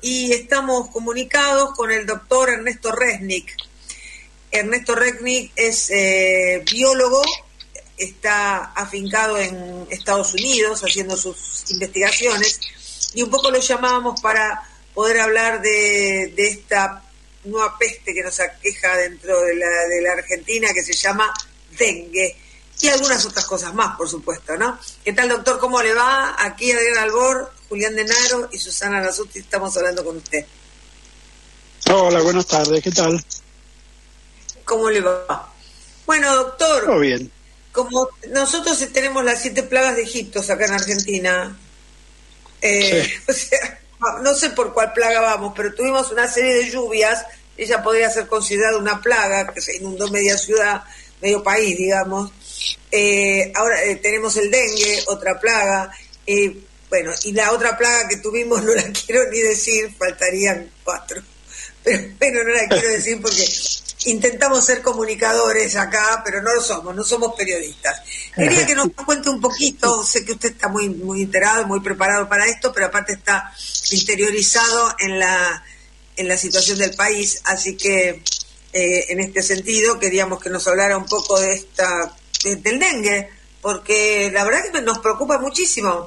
y estamos comunicados con el doctor Ernesto Resnick. Ernesto Resnick es biólogo, está afincado en Estados Unidos haciendo sus investigaciones, y un poco lo llamábamos para poder hablar de esta nueva peste que nos aqueja dentro de la Argentina, que se llama dengue, y algunas otras cosas más, por supuesto, ¿no? ¿Qué tal, doctor? ¿Cómo le va? Aquí Adrián Albor, Julián Denaro y Susana Nasuti estamos hablando con usted. Hola, buenas tardes, ¿qué tal? ¿Cómo le va? Bueno, doctor. Todo bien. Como nosotros tenemos las 7 plagas de Egipto acá en Argentina, Sí. O sea, no sé por cuál plaga vamos, pero tuvimos una serie de lluvias, ella podría ser considerada una plaga, que se inundó media ciudad, medio país, digamos. Ahora tenemos el dengue, otra plaga, bueno, y la otra plaga que tuvimos no la quiero ni decir, faltarían 4, pero bueno, no la quiero decir porque intentamos ser comunicadores acá, pero no lo somos, no somos periodistas. Quería que nos cuente un poquito, sé que usted está muy enterado, muy preparado para esto, pero aparte está interiorizado en la situación del país, así que en este sentido queríamos que nos hablara un poco del dengue, porque la verdad que nos preocupa muchísimo.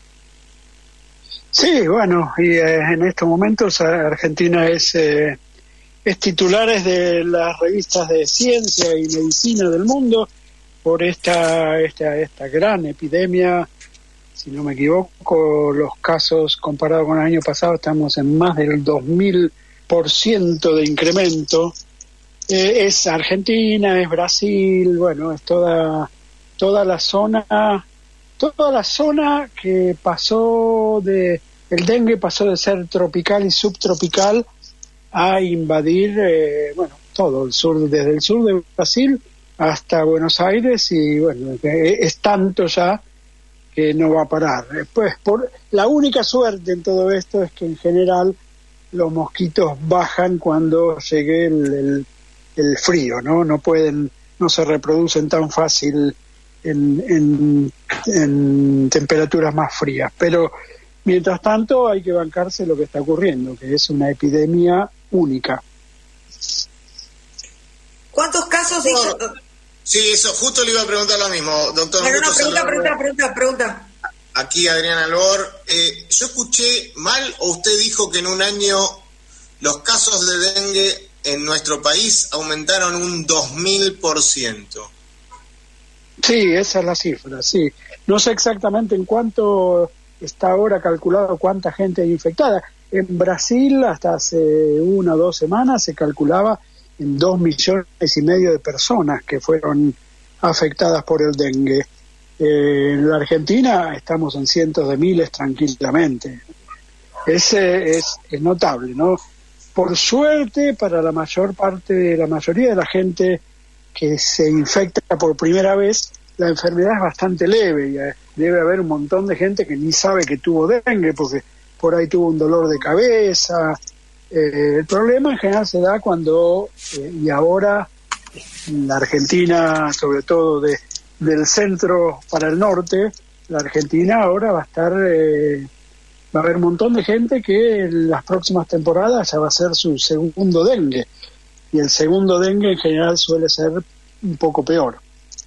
Sí, bueno, y en estos momentos Argentina es titulares de las revistas de ciencia y medicina del mundo por esta gran epidemia. Si no me equivoco, los casos comparados con el año pasado estamos en más del 2000% de incremento. Es Argentina, es Brasil, bueno, es toda la zona que pasó el dengue pasó de ser tropical y subtropical a invadir, todo el sur, desde el sur de Brasil hasta Buenos Aires, y bueno, es tanto ya que no va a parar. Después, la única suerte en todo esto es que en general los mosquitos bajan cuando llegue el frío, ¿no? No se reproducen tan fácil en temperaturas más frías, pero mientras tanto hay que bancarse lo que está ocurriendo, que es una epidemia única. ¿Cuántos casos dijo? Sí, eso, justo le iba a preguntar lo mismo, doctor. Bueno, pregunta. Aquí Adrián Albor. ¿Yo escuché mal o usted dijo que en un año los casos de dengue en nuestro país aumentaron un 2000%? Sí, esa es la cifra, sí. No sé exactamente en cuánto está ahora calculado cuánta gente hay infectada. En Brasil, hasta hace 1 o 2 semanas, se calculaba en 2,5 millones de personas que fueron afectadas por el dengue. En la Argentina estamos en cientos de miles tranquilamente. Es notable, ¿no? Por suerte, para la mayoría de la gente que se infecta por primera vez, la enfermedad es bastante leve, y debe haber un montón de gente que ni sabe que tuvo dengue, porque por ahí tuvo un dolor de cabeza. El problema en general se da cuando, y ahora en la Argentina, sobre todo del centro para el norte, la Argentina ahora va a haber un montón de gente que en las próximas temporadas ya va a ser su segundo dengue, y el segundo dengue en general suele ser un poco peor.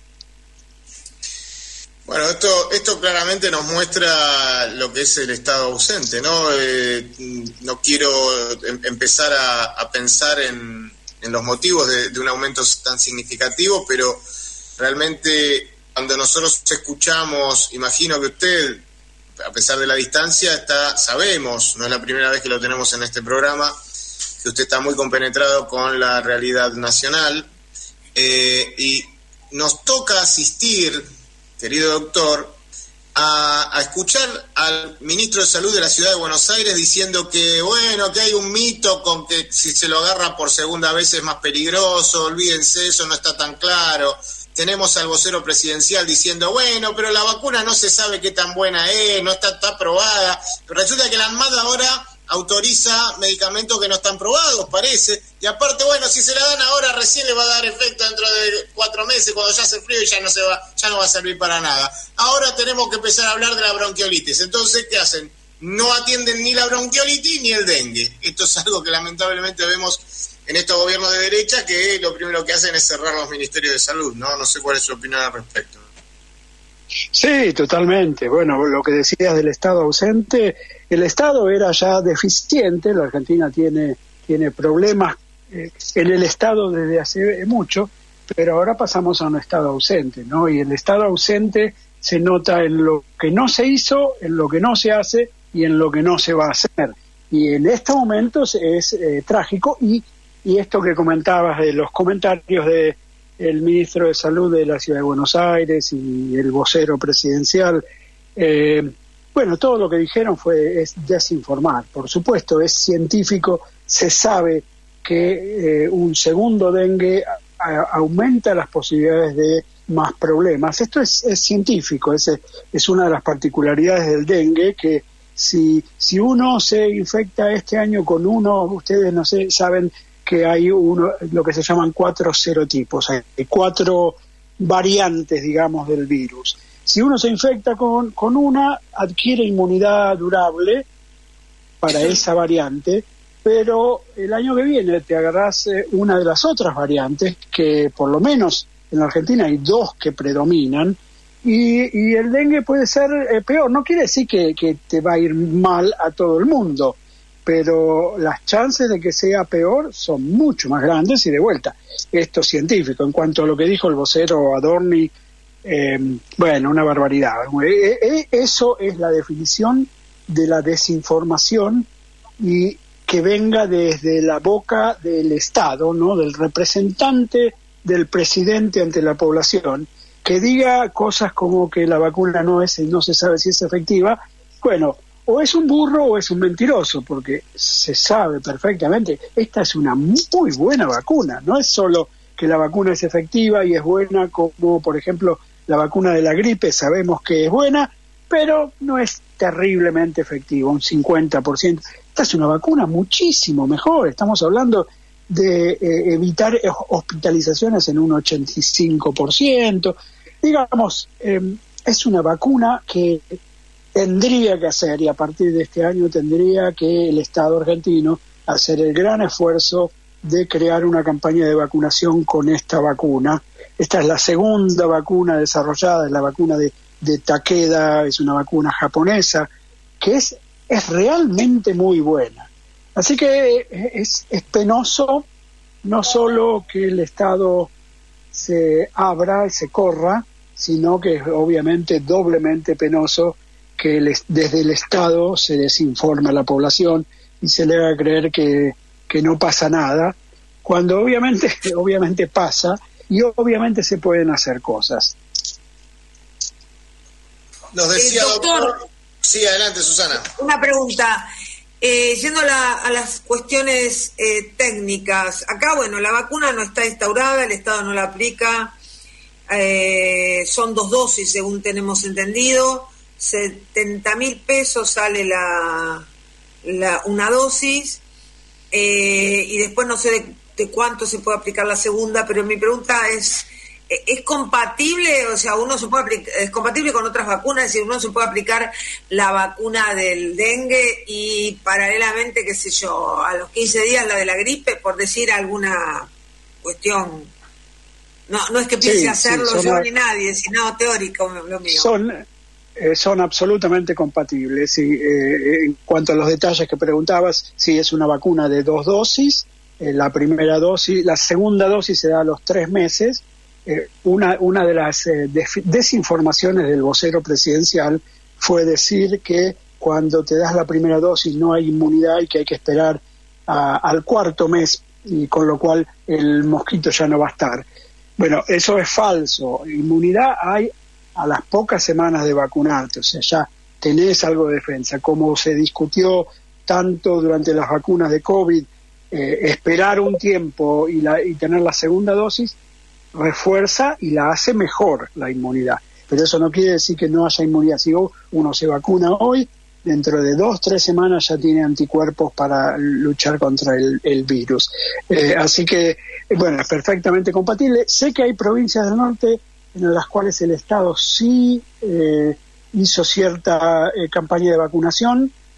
Bueno, esto claramente nos muestra lo que es el estado ausente, ¿no? No quiero empezar a pensar en los motivos de un aumento tan significativo, pero realmente cuando nosotros escuchamos, imagino que usted, a pesar de la distancia, sabemos, no es la primera vez que lo tenemos en este programa, que usted está muy compenetrado con la realidad nacional, y nos toca asistir, querido doctor, a escuchar al ministro de Salud de la Ciudad de Buenos Aires diciendo que, bueno, que hay un mito con que si se lo agarra por segunda vez es más peligroso, olvídense, eso no está tan claro. Tenemos al vocero presidencial diciendo, bueno, pero la vacuna no se sabe qué tan buena es, no está aprobada. Pero resulta que la ANMAT ahora autoriza medicamentos que no están probados, parece, y aparte, bueno, si se la dan ahora recién le va a dar efecto dentro de 4 meses, cuando ya hace frío y ya no va a servir para nada. Ahora tenemos que empezar a hablar de la bronquiolitis. Entonces, ¿qué hacen? no atienden ni la bronquiolitis ni el dengue. Esto es algo que lamentablemente vemos en estos gobiernos de derecha, que lo primero que hacen es cerrar los ministerios de salud, ¿no? No sé cuál es su opinión al respecto. Sí, totalmente. Bueno, lo que decías del Estado ausente, el Estado era ya deficiente, la Argentina tiene problemas en el Estado desde hace mucho, pero ahora pasamos a un Estado ausente, ¿no? Y el Estado ausente se nota en lo que no se hizo, en lo que no se hace y en lo que no se va a hacer. Y en estos momentos es trágico, y esto que comentabas de los comentarios de el ministro de Salud de la Ciudad de Buenos Aires y el vocero presidencial, bueno, todo lo que dijeron es desinformar. Por supuesto, es científico, se sabe que un segundo dengue aumenta las posibilidades de más problemas. Esto es científico, es una de las particularidades del dengue, que si uno se infecta este año con uno, ustedes no sé, saben que hay lo que se llaman 4 serotipos, hay 4 variantes, digamos, del virus. Si uno se infecta con una, adquiere inmunidad durable para esa variante, pero el año que viene te agarrás una de las otras variantes, que por lo menos en la Argentina hay 2 que predominan, y el dengue puede ser peor. No quiere decir que te va a ir mal a todo el mundo, pero las chances de que sea peor son mucho más grandes. Y de vuelta, esto es científico. En cuanto a lo que dijo el vocero Adorni, bueno, una barbaridad. Eso es la definición de la desinformación, y que venga desde la boca del Estado, ¿no? Del representante del presidente ante la población, que diga cosas como que la vacuna no se sabe si es efectiva. Bueno, o es un burro o es un mentiroso, porque se sabe perfectamente, esta es una muy buena vacuna. No es solo que la vacuna es efectiva y es buena, como por ejemplo la vacuna de la gripe, sabemos que es buena, pero no es terriblemente efectiva, un 50%. Esta es una vacuna muchísimo mejor, estamos hablando de evitar hospitalizaciones en un 85%. Digamos, es una vacuna que tendría que hacer, y a partir de este año tendría que el Estado argentino hacer el gran esfuerzo de crear una campaña de vacunación con esta vacuna. Esta es la segunda vacuna desarrollada, es la vacuna de Takeda, es una vacuna japonesa, que es realmente muy buena. Así que es penoso no solo que el Estado se abra y se corra, sino que es obviamente doblemente penoso que desde el Estado se desinforme a la población y se le haga creer que no pasa nada, cuando obviamente pasa, y obviamente se pueden hacer cosas. Nos decía doctor. Sí, adelante, Susana. Una pregunta. Yendo a las cuestiones técnicas, acá, bueno, la vacuna no está instaurada, el Estado no la aplica, son 2 dosis según tenemos entendido, 70.000 pesos sale una dosis, y después no sé de cuánto se puede aplicar la segunda, pero mi pregunta ¿es compatible? O sea, uno se puede aplicar, es compatible con otras vacunas, es decir, uno se puede aplicar la vacuna del dengue y paralelamente, qué sé yo, a los 15 días la de la gripe, por decir alguna cuestión. No es que piense hacerlo yo ni nadie, sino teórico lo mío. Son absolutamente compatibles. Sí, en cuanto a los detalles que preguntabas, sí, es una vacuna de 2 dosis. La primera dosis, la segunda dosis se da a los 3 meses. Una de las desinformaciones del vocero presidencial fue decir que cuando te das la primera dosis no hay inmunidad y que hay que esperar al 4º mes, y con lo cual el mosquito ya no va a estar. Bueno, eso es falso. Inmunidad hay a las pocas semanas de vacunarte, o sea, ya tenés algo de defensa. Como se discutió tanto durante las vacunas de COVID, esperar un tiempo y tener la segunda dosis refuerza y la hace mejor la inmunidad. Pero eso no quiere decir que no haya inmunidad. Si uno se vacuna hoy, dentro de 2-3 semanas ya tiene anticuerpos para luchar contra el virus. Así que, bueno, es perfectamente compatible. Sé que hay provincias del norte en las cuales el Estado sí hizo cierta campaña de vacunación.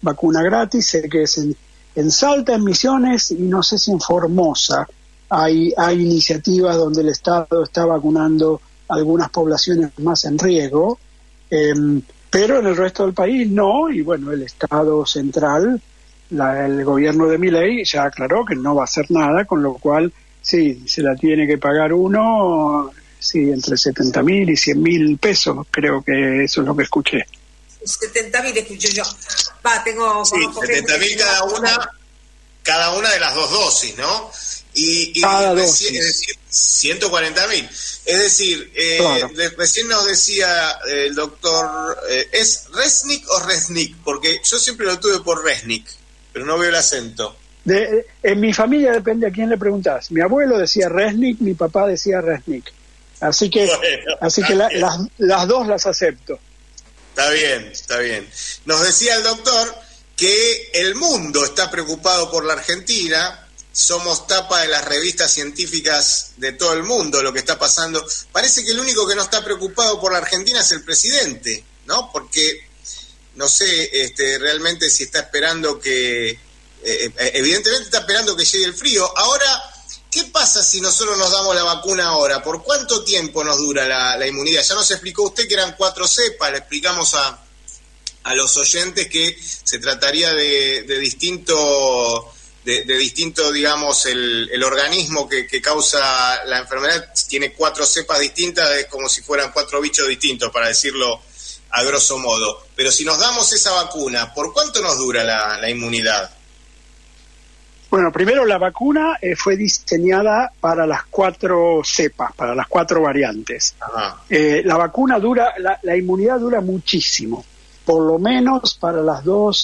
vacuna gratis. Sé que es en Salta, en Misiones, y no sé si en Formosa hay iniciativas donde el Estado está vacunando algunas poblaciones más en riesgo, pero en el resto del país no. Y bueno, el Estado central, el gobierno de Milei ya aclaró que no va a hacer nada, con lo cual sí, se la tiene que pagar uno, sí, entre 70.000 y 100.000 pesos, creo que eso es lo que escuché. 70.000 escuché yo. Tengo... Sí, 70.000 cada una de las 2 dosis, ¿no? Y cada dosis. Es decir, 140.000. Es decir, claro. Recién nos decía el doctor, ¿es Resnick o Resnick? Porque yo siempre lo tuve por Resnick, pero no veo el acento. En mi familia depende a quién le preguntás. Mi abuelo decía Resnick, mi papá decía Resnick. Así que las dos las acepto. Está bien. Nos decía el doctor que el mundo está preocupado por la Argentina. Somos tapa de las revistas científicas de todo el mundo, lo que está pasando. Parece que el único que no está preocupado por la Argentina es el presidente, ¿no? Porque no sé realmente si está esperando que... evidentemente está esperando que llegue el frío. Ahora, ¿qué pasa si nosotros nos damos la vacuna ahora? ¿Por cuánto tiempo nos dura la inmunidad? Ya nos explicó usted que eran 4 cepas, le explicamos a los oyentes que se trataría de distinto, digamos, el organismo que causa la enfermedad tiene 4 cepas distintas, es como si fueran 4 bichos distintos, para decirlo a grosso modo. Pero si nos damos esa vacuna, ¿por cuánto nos dura la inmunidad? Bueno, primero la vacuna fue diseñada para las 4 cepas, para las 4 variantes. La vacuna dura, la inmunidad dura muchísimo, por lo menos para los dos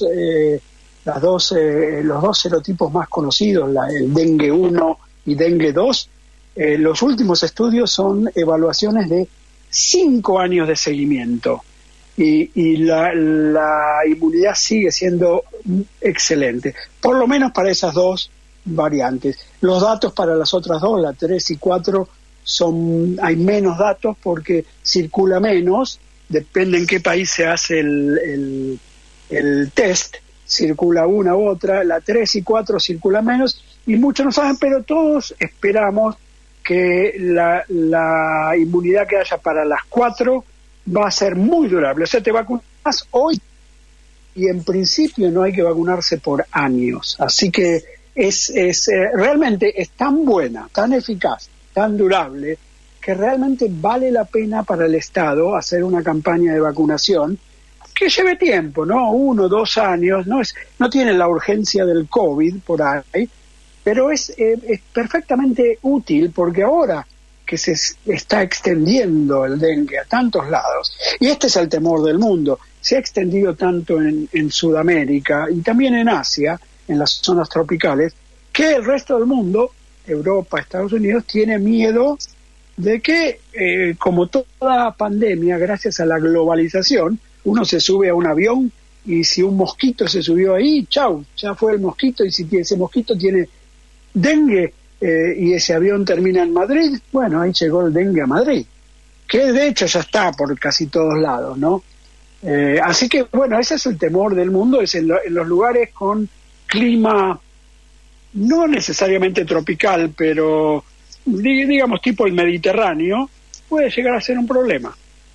serotipos más conocidos, el dengue 1 y dengue 2. Los últimos estudios son evaluaciones de 5 años de seguimiento. Y la inmunidad sigue siendo excelente, por lo menos para esas 2 variantes. Los datos para las otras 2, la 3 y 4, hay menos datos porque circula menos, depende en qué país se hace el test, circula una u otra. La 3 y 4 circula menos y muchos no saben, pero todos esperamos que la inmunidad que haya para las 4 va a ser muy durable. O sea, te vacunas hoy y en principio no hay que vacunarse por años. Así que realmente es tan buena, tan eficaz, tan durable, que realmente vale la pena para el Estado hacer una campaña de vacunación que lleve tiempo, ¿no? 1 o 2 años, no tiene la urgencia del COVID por ahí, pero es perfectamente útil, porque ahora que se está extendiendo el dengue a tantos lados, y este es el temor del mundo, se ha extendido tanto en Sudamérica y también en Asia, en las zonas tropicales, que el resto del mundo, Europa, Estados Unidos, tiene miedo de que, como toda pandemia, gracias a la globalización, uno se sube a un avión y si un mosquito se subió ahí, chau, ya fue el mosquito, y si ese mosquito tiene dengue, y ese avión termina en Madrid, bueno, ahí llegó el dengue a Madrid, que de hecho ya está por casi todos lados, ¿no? Así que, bueno, ese es el temor del mundo, es en los lugares con clima no necesariamente tropical, pero digamos tipo el Mediterráneo, puede llegar a ser un problema.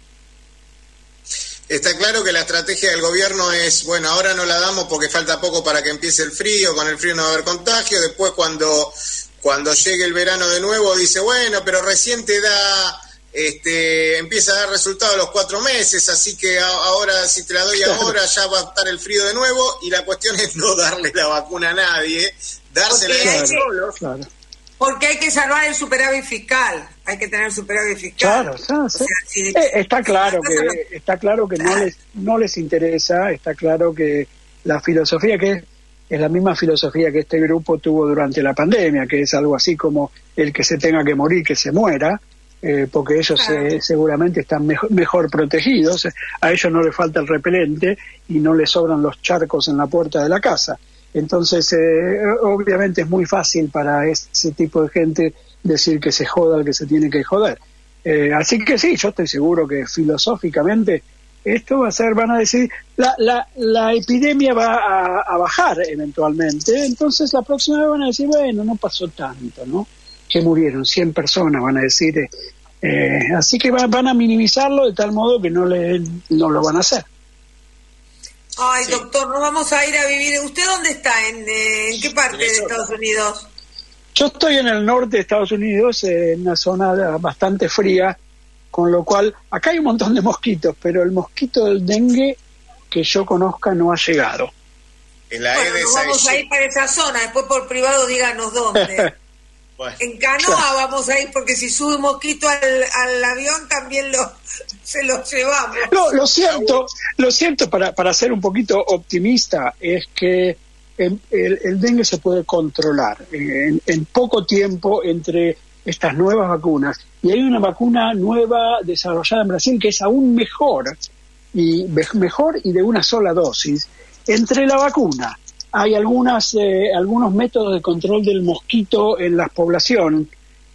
Está claro que la estrategia del gobierno es, bueno, ahora no la damos porque falta poco para que empiece el frío, con el frío no va a haber contagio, después cuando llegue el verano de nuevo dice, bueno, pero recién te da, empieza a dar resultados a los 4 meses, así que ahora si te la doy ahora ya va a estar el frío de nuevo, y la cuestión es no darle la vacuna a nadie, dársela a ellos solos. Claro. Porque hay que salvar el superávit fiscal, hay que tener superávit fiscal. Claro, está claro que no les interesa, está claro que la filosofía que es la misma filosofía que este grupo tuvo durante la pandemia, que es algo así como el que se tenga que morir, que se muera, porque ellos seguramente están mejor protegidos, a ellos no les falta el repelente y no les sobran los charcos en la puerta de la casa. Entonces, obviamente es muy fácil para ese tipo de gente decir que se joda el que se tiene que joder. Así que sí, yo estoy seguro que filosóficamente esto va a ser, van a decir, la epidemia va a bajar eventualmente, entonces la próxima vez van a decir, bueno, no pasó tanto, ¿no? Que murieron 100 personas, van a decir, así que van a minimizarlo de tal modo que no lo van a hacer. Ay, doctor, nos vamos a ir a vivir. ¿Usted dónde está? ¿En qué parte de Estados Unidos? Yo estoy en el norte de Estados Unidos, en una zona bastante fría, con lo cual acá hay un montón de mosquitos, pero el mosquito del dengue que yo conozca no ha llegado. En la bueno, nos vamos a ir para esa zona, después por privado díganos dónde. Bueno, en canoa vamos a ir, porque si sube un mosquito al avión también se lo llevamos. No, lo siento para ser un poquito optimista, es que el dengue se puede controlar en poco tiempo entre estas nuevas vacunas. Y hay una vacuna nueva desarrollada en Brasil que es aún mejor y de una sola dosis. Entre la vacuna hay algunos métodos de control del mosquito en la población.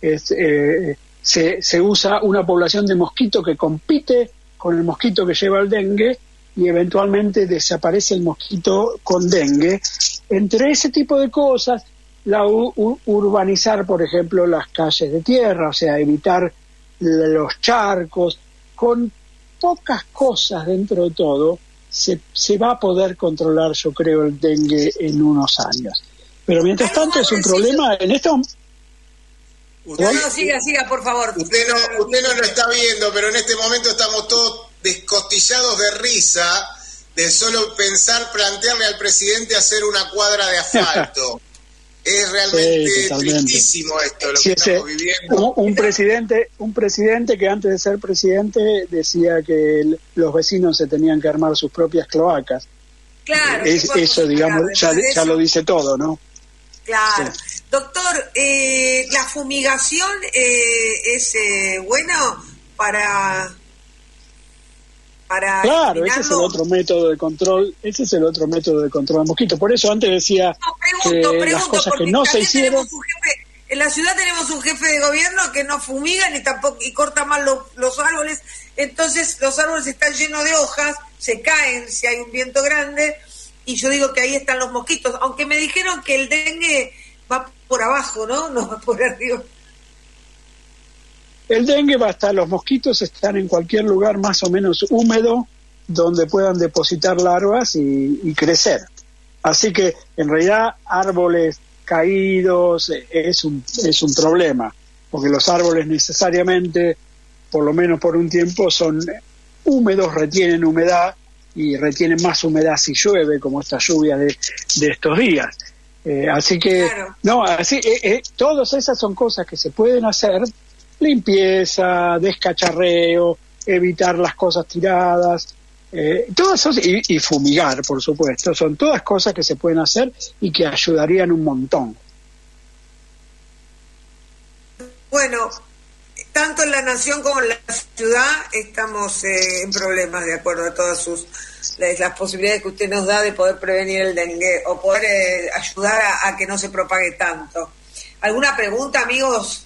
Se usa una población de mosquito que compite con el mosquito que lleva el dengue y eventualmente desaparece el mosquito con dengue. Entre ese tipo de cosas, urbanizar, por ejemplo, las calles de tierra, o sea, evitar los charcos, con pocas cosas dentro de todo, se va a poder controlar, yo creo, el dengue en unos años. Pero mientras tanto es un problema en esto. No, siga, por favor. Usted no lo está viendo, pero en este momento estamos todos descostillados de risa de solo plantearle al presidente hacer una cuadra de asfalto. Es realmente tristísimo esto lo que estamos viviendo. Un presidente que antes de ser presidente decía que los vecinos se tenían que armar sus propias cloacas. Claro. Eso, digamos, ya lo dice todo, ¿no? Claro. Sí. Doctor, ¿la fumigación es bueno para claro, ese es el otro método de control, del mosquito. Por eso antes decía las cosas que no se hicieron. En la ciudad tenemos un jefe de gobierno que no fumiga ni tampoco y corta mal los árboles, entonces los árboles están llenos de hojas, se caen si hay un viento grande, y yo digo que ahí están los mosquitos, aunque me dijeron que el dengue va por abajo, ¿no? No va por arriba. El dengue va a estar, los mosquitos están en cualquier lugar más o menos húmedo donde puedan depositar larvas y crecer. Así que en realidad árboles caídos es un problema, porque los árboles necesariamente, por lo menos por un tiempo, son húmedos, retienen humedad y retienen más humedad si llueve, como esta lluvia de estos días. Así que, claro. Todas esas son cosas que se pueden hacer. Limpieza, descacharreo, evitar las cosas tiradas, todo eso, y fumigar, por supuesto, son todas cosas que se pueden hacer y que ayudarían un montón. Bueno, tanto en la nación como en la ciudad estamos en problemas, de acuerdo a todas las posibilidades que usted nos da de poder prevenir el dengue o poder ayudar a que no se propague tanto. ¿Alguna pregunta, amigos?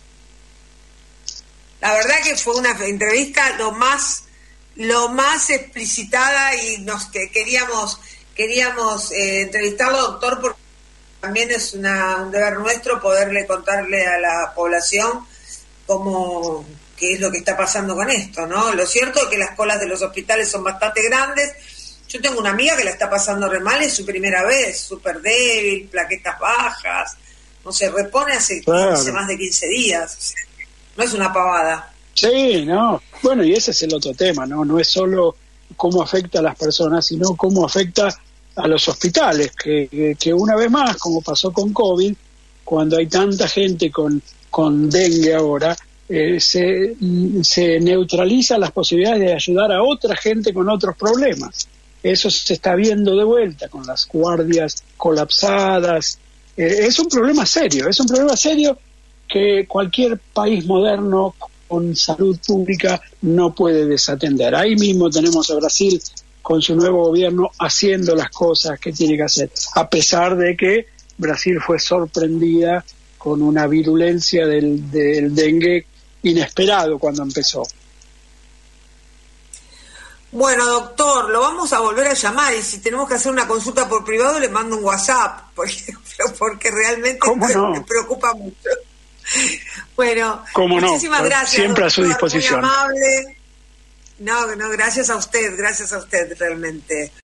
La verdad que fue una entrevista lo más explicitada y que queríamos entrevistarlo, doctor, porque también es un deber nuestro poderle contarle a la población qué es lo que está pasando con esto, ¿no? Lo cierto es que las colas de los hospitales son bastante grandes. Yo tengo una amiga que la está pasando re mal, es su primera vez, súper débil, plaquetas bajas, no se repone hace más de 15 días. No es una pavada. Sí, no. Bueno, y ese es el otro tema, ¿no? No es solo cómo afecta a las personas, sino cómo afecta a los hospitales, que una vez más, como pasó con COVID, cuando hay tanta gente con dengue ahora, se neutralizan las posibilidades de ayudar a otra gente con otros problemas. Eso se está viendo de vuelta con las guardias colapsadas. Es un problema serio que cualquier país moderno con salud pública no puede desatender. Ahí mismo tenemos a Brasil con su nuevo gobierno haciendo las cosas que tiene que hacer, a pesar de que Brasil fue sorprendida con una virulencia del dengue inesperado cuando empezó. Bueno, doctor, lo vamos a volver a llamar y si tenemos que hacer una consulta por privado le mando un WhatsApp, porque realmente me preocupa mucho. Bueno, muchísimas gracias. Siempre doctor, a su disposición. Muy amable. No, gracias a usted realmente.